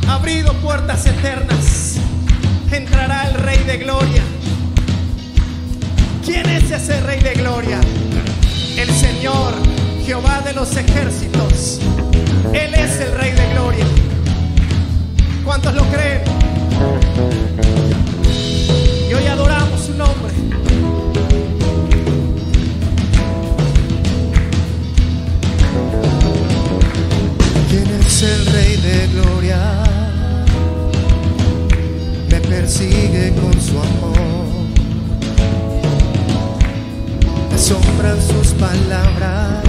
abrido puertas eternas, entrará el Rey de Gloria. ¿Quién es ese Rey de Gloria? El Señor, Jehová de los ejércitos. Él es el Rey de Gloria. ¿Cuántos lo creen? Y hoy adoramos su nombre. ¿Quién es el Rey de Gloria? Me persigue con su amor, me asombran sus palabras,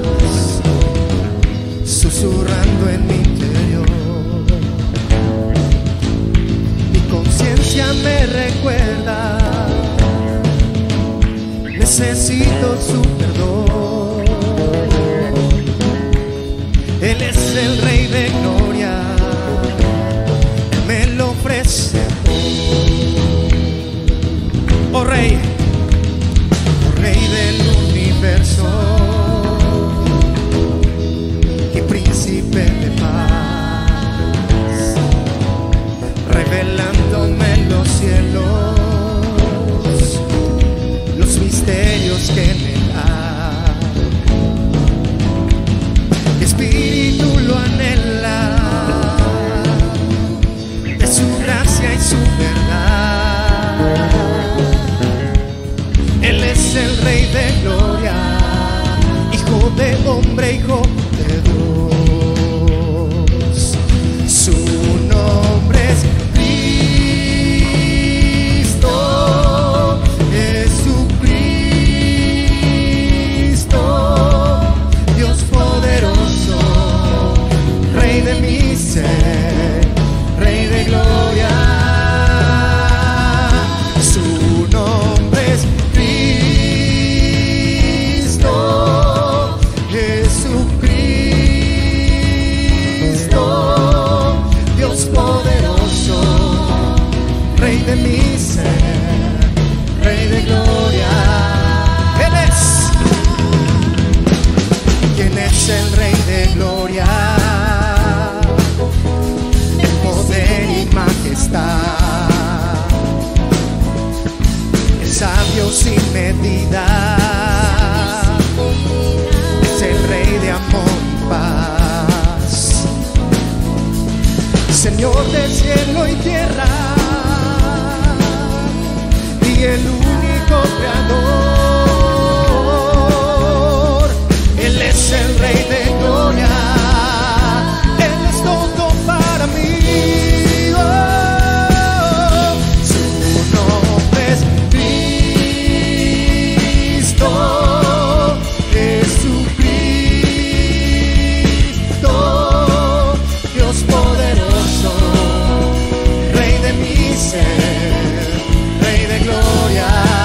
susurrando en mi interior. Mi conciencia me recuerda, necesito su perdón. Él es el Rey de Gloria, Él me lo ofrece hoy. Oh Rey, Oh Rey del universo y Príncipe de paz, revelándome en los cielos los misterios que en él hay. Mi espíritu lo anhela, de su gracia y su verdad. Él es el Rey de Gloria, Hijo de hombre, Hijo de Dios. Su nombre es Cristo, Jesucristo, Dios poderoso, Rey de mi ser, Rey de Gloria. Su nombre es Cristo, Jesucristo, Dios poderoso, Rey de mi ser, Rey de Gloria. Él es. ¿Quién es el Rey de Gloria? El poder y majestad, el sabio sin medida, es el Rey de amor y paz, Señor del cielo y tierra, y el único creador. Él es el Rey de Gloria, Él es todo para mí. Oh, su nombre es Cristo, Jesucristo, Dios poderoso, Rey de mi ser, Rey de Gloria.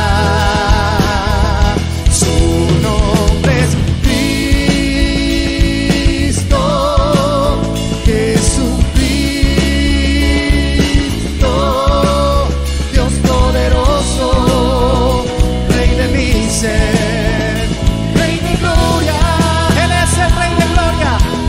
Su nombre es Cristo, Jesucristo, Dios poderoso, Rey de mi ser, Rey de Gloria. Él es el Rey de Gloria.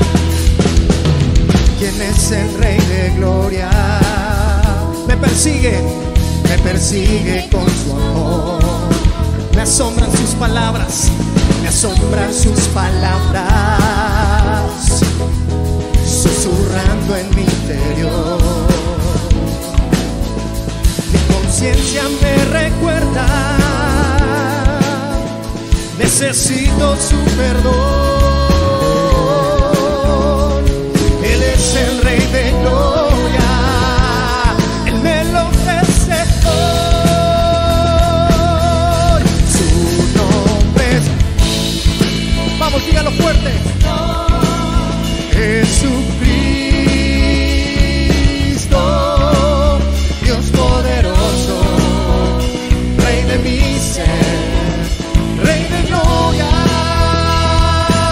¿Quién es el Rey de Gloria? me persigue con su amor, me asombran sus palabras, me asombran sus palabras, susurrando en mi interior. Mi conciencia me recuerda, necesito su perdón. Él es el Rey de Gloria, Él me lo ofrece hoy. Su nombre es, vamos, dígalo fuerte, Jesucristo, Dios poderoso, Rey de mi ser, Rey de Gloria.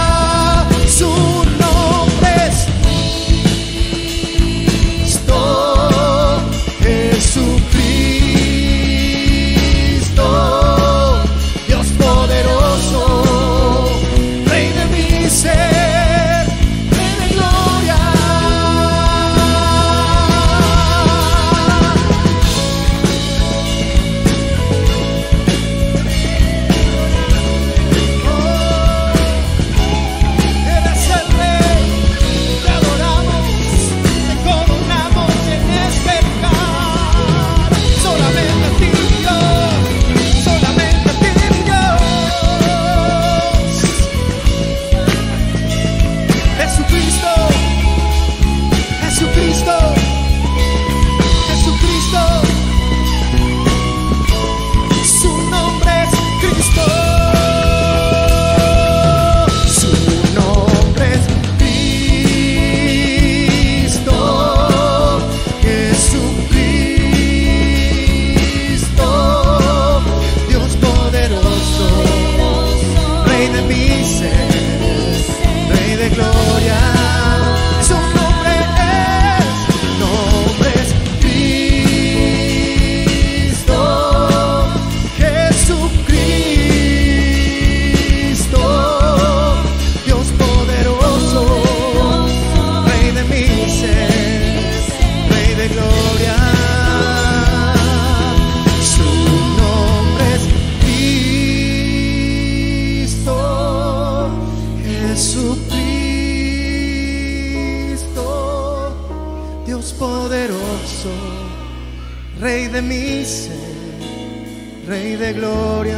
Dios poderoso, Rey de mi ser, Rey de gloria.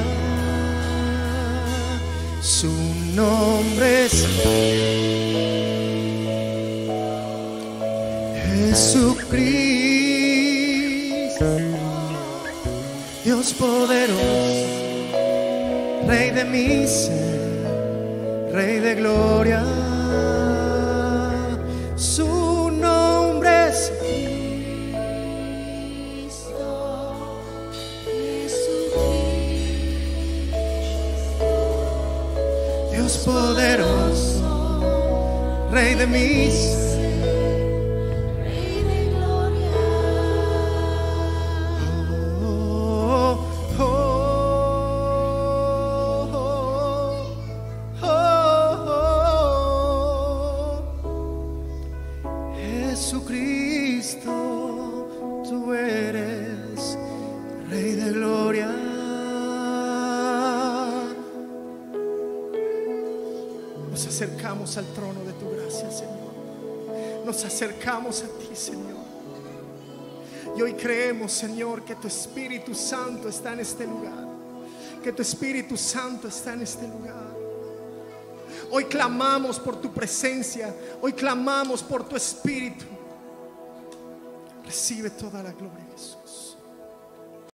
Su nombre es Jesucristo. Dios poderoso, Rey de mi ser, Rey de gloria. Su nombre es Dios poderoso, Rey de mi ser, Rey de gloria. Oh, oh, oh, oh, oh. Jesucristo, tú eres Rey de gloria. Nos acercamos al trono de tu gracia, Señor. Nos acercamos a ti, Señor. Y hoy creemos, Señor, que tu Espíritu Santo está en este lugar. Que tu Espíritu Santo está en este lugar. Hoy clamamos por tu presencia. Hoy clamamos por tu Espíritu. Recibe toda la gloria, Jesús.